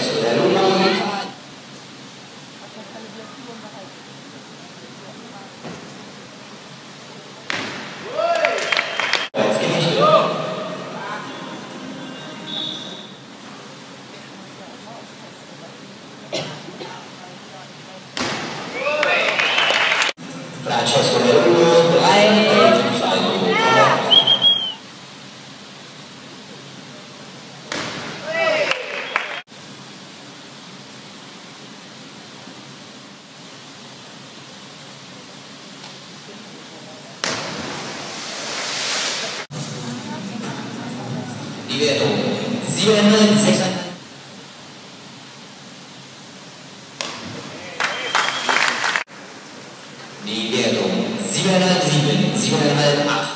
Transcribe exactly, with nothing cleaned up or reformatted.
Francesco Dell'Uno, Italia. Francesco Dell'Uno, drei, drei, Die Wertung sieben, sechs. Die Wertung sieben, sieben, sieben, acht.